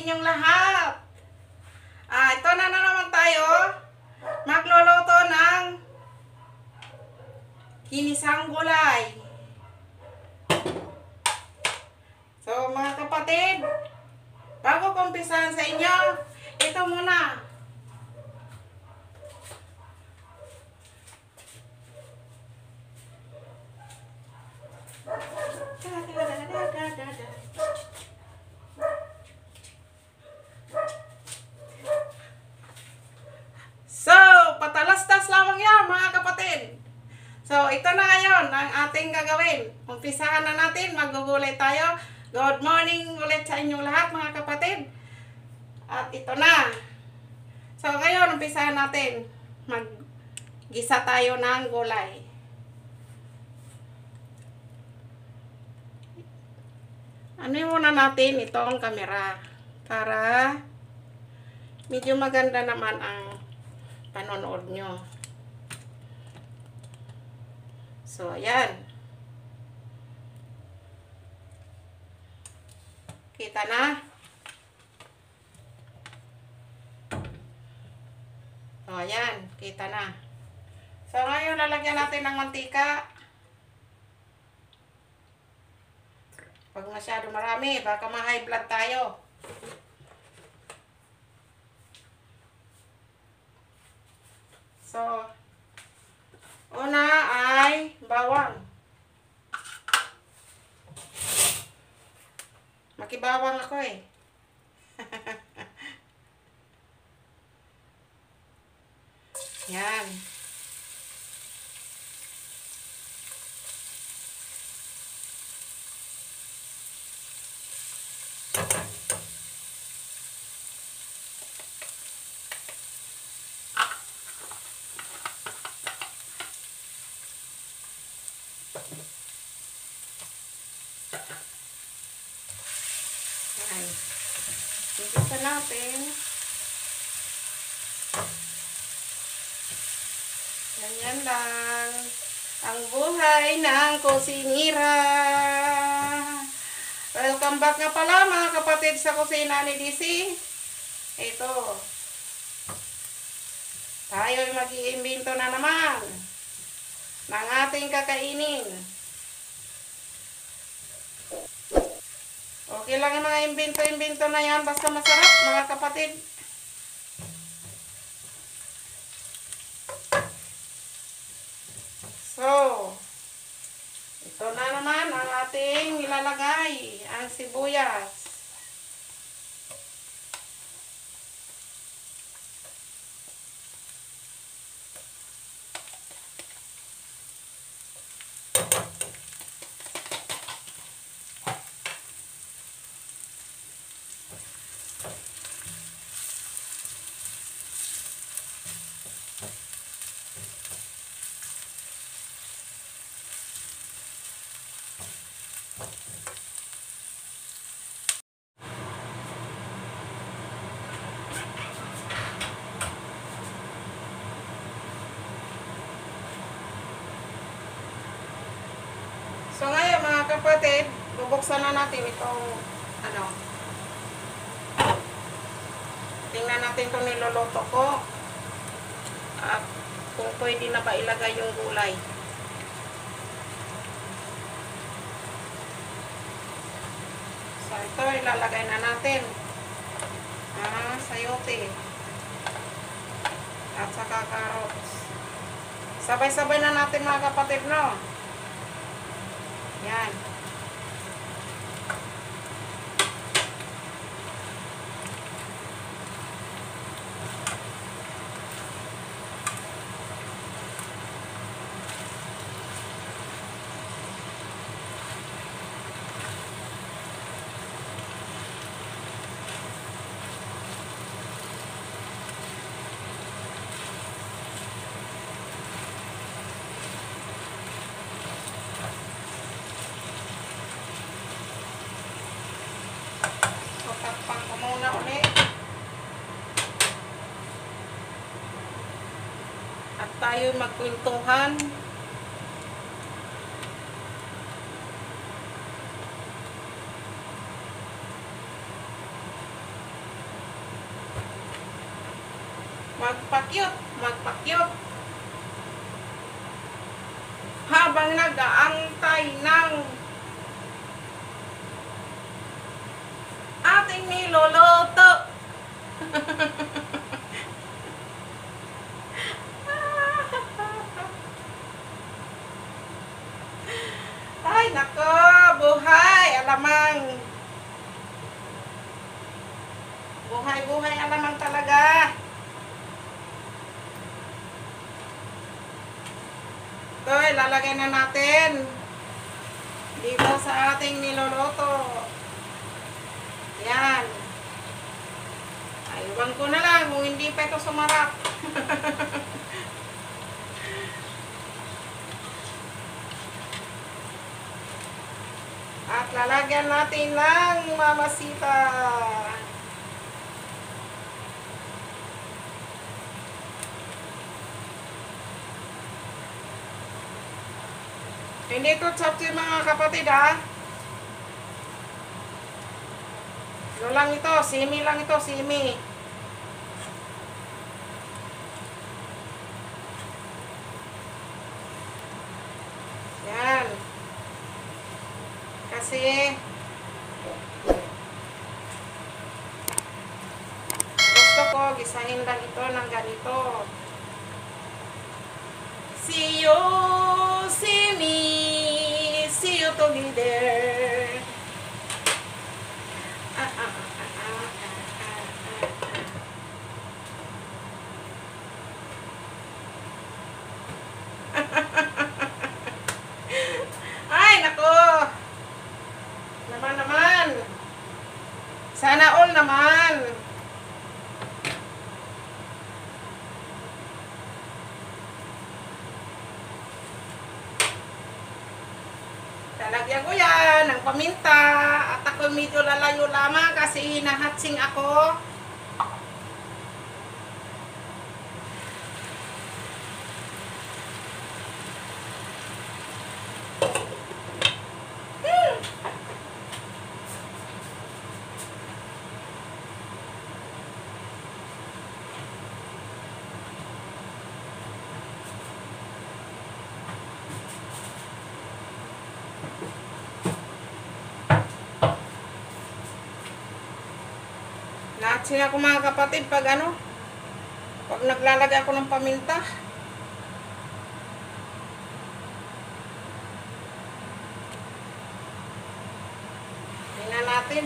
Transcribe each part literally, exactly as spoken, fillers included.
inyong lahat. Ah, ito na na naman tayo. Magluluto ng ginisang gulay. So, mga kapatid, bago ko umpisahan sa inyo, ito muna. So, patalastas lamang yan mga kapatid. So, ito na ngayon ang ating gagawin. Umpisahan na natin, magugulay tayo. Good morning ulit sa inyong lahat mga kapatid. At ito na. So, ngayon umpisahan natin. Maggisa tayo ng gulay. Ano muna natin itong kamera para medyo maganda naman ang panonood nyo. So, ayan. Kita na. So, ayan. Kita na. So, ngayon lalagyan natin ng mantika. Pag masyado marami, baka ma-high blood tayo. So, una ay bawang. Makibawang ako eh. Yan. Yan. Igisa natin. Ganyan lang ang buhay ng kusinira. Welcome back nga pala mga kapatid sa kusina ni D C. Ito. Tayo ay mag-iimbento na naman ng ating kakainin. Okay lang yung mga imbento-imbento na yan, basta masarap mga kapatid. So, ito na naman ang ating ilalagay, ang sibuyas. So ngayon mga kapatid, bubuksan na natin itong ano. Tingnan natin itong niluluto ko. At kung pwede na ba ilagay yung gulay. So ito ilalagay na natin. Ah, sayote. At saka carrots. Sabay-sabay na natin mga kapatid, no? Yan. Takpan ko muna ulit. At tayo magkwentuhan. magpakyut, magpakyut. Habang nag-aantay ng ating niloloto. Ay, nako, buhay, alamang. Buhay-buhay, alamang talaga. Ito, ilalagay na natin dito sa ating niloloto. Yan. Aywan ko na lang kung hindi pa ito sumarap. At lalagyan natin ng mamasita. Hindi ito chapsi mga kapatid ha. Ano lang ito, simi lang ito, simi. Yan. Kasi gusto ko gisahin lang ito ng ganito. See you, see me, see you together. Ah, ah, ah, ah, ah, ah, ah. Ay, nako. Naman naman. Sana all naman. Lalagyan ko yan ng paminta. At ako medyo lalayo lamang kasi nahatsing ako. Hmm. Nahatsing ako mga kapatid pag ano, pag naglalagay ako ng paminta. Tingnan natin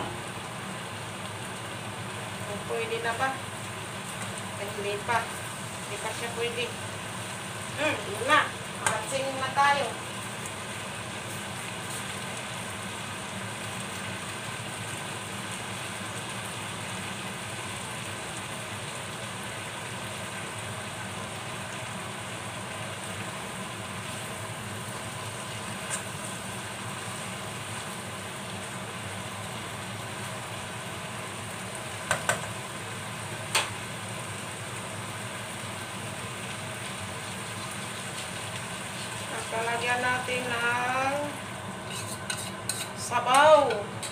kung pwede na ba. Ay, hindi pa. Hindi pa siya pwede. Hmm, yun na. Nahatsing na tayo. Lalagyan natin ng sabaw.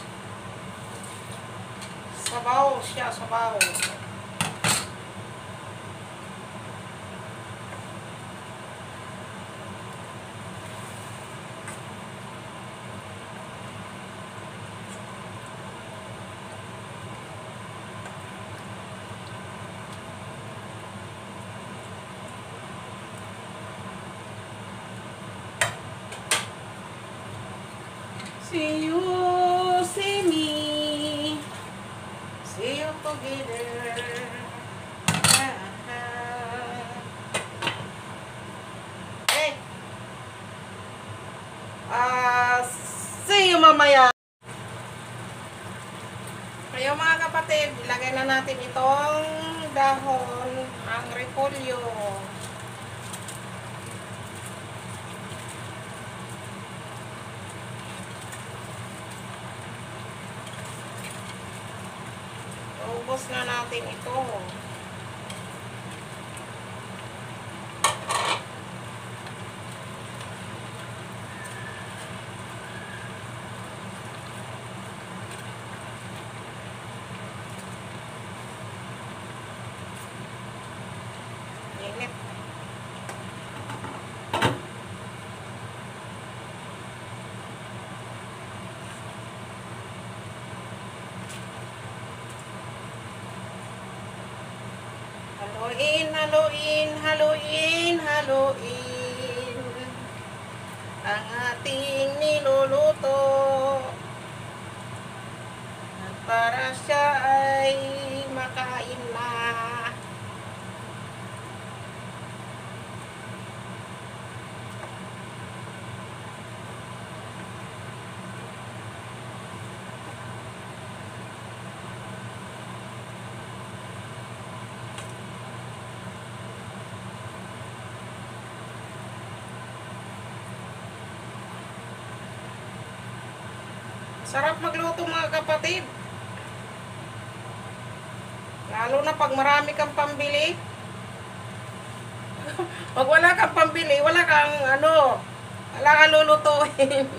Sabaw siya, sabaw. See you, see me, see you together. Hey, uh, see you mamaya. Kayo mga kapatid, ilagay na natin itong dahon, ang repolyo. Ubos na natin ito. Haluin, haluin, haluin, haluin ang ating niluluto at para siya ay makain na. Sarap magluto mga kapatid. Lalo na pag marami kang pambili. Pag wala kang pambili, wala kang ano, wala kang lulutuin.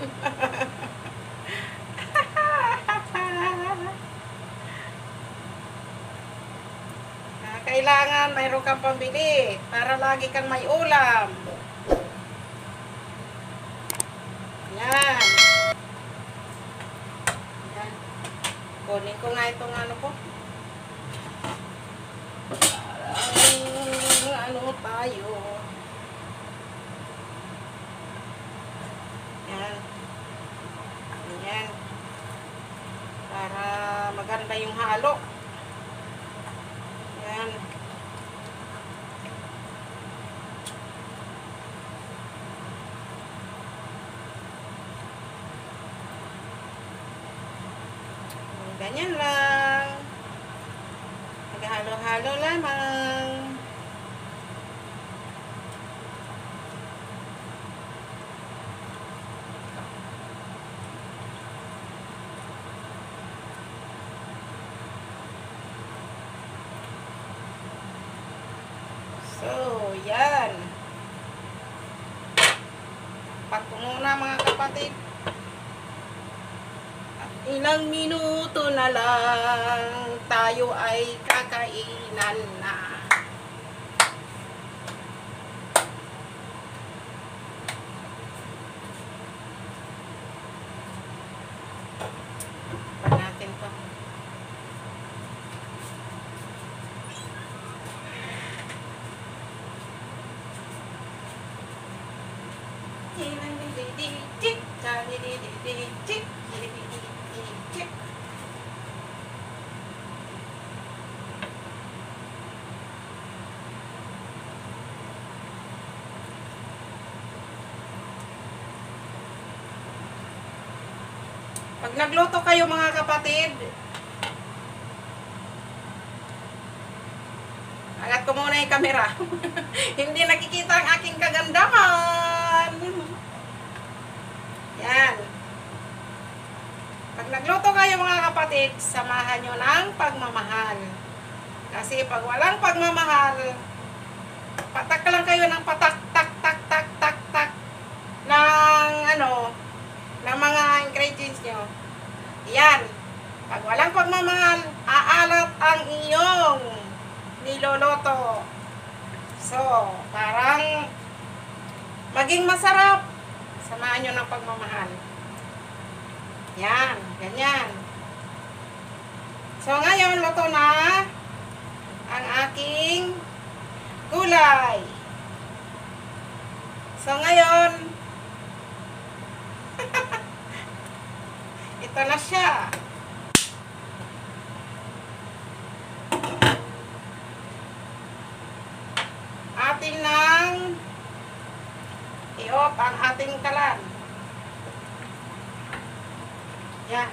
Kailangan mayroon kang pambili para lagi kang may ulam. Yan. Kunin ko nga itong ano ko. Parang ano tayo. Yan. Yan. Para maganda yung halo. Yan. Ganyan lang. Naghalo-halo lamang. So, yan. Pat ko muna mga kapatid. Ilang minuto na lang tayo ay kakainan na. Pa natin to. Pag nagluto kayo mga kapatid, angat ko muna yung camera. Hindi nakikita ang aking kagandahan. Yan. Pag nagluto kayo mga kapatid, samahan nyo ng pagmamahal. Kasi pag walang pagmamahal, patak lang kayo ng patak, tak, tak, tak, tak, tak, ng ano, ng mga ingredients nyo. Yan. Pag walang pagmamahal, aalat ang iyong niloloto. So, parang maging masarap. Samahan nyo ng pagmamahal. Yan. Ganyan. So, ngayon, luto na ang aking gulay. So, ngayon, ito na siya. Atin nang i-off ang ating kalan. Yan.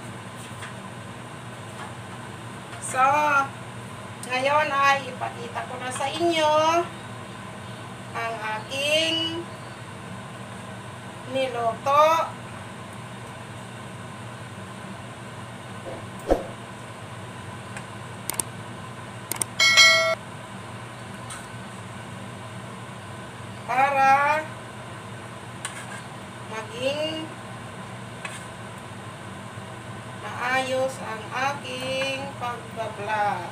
So, ngayon ay ipakita ko na sa inyo ang aking niluto. Para maging maayos ang aking pagbablog.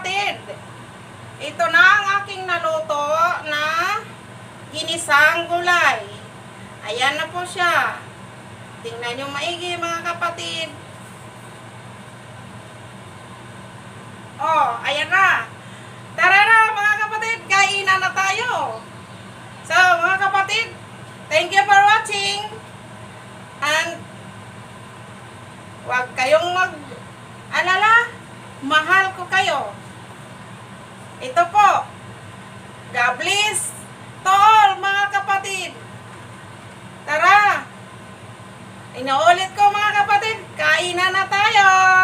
kapatid, ito na ang aking naluto na ginisang gulay. Ayan na po siya. Tingnan nyo maigi mga kapatid. Oh, ayan na. Tara na mga kapatid, kainan na tayo. So mga kapatid, thank you for watching. And huwag kayong mag-alala, mahal ko kayo. Ito po, God bless to all mga kapatid. Tara, inuulit ko mga kapatid, kainan na tayo.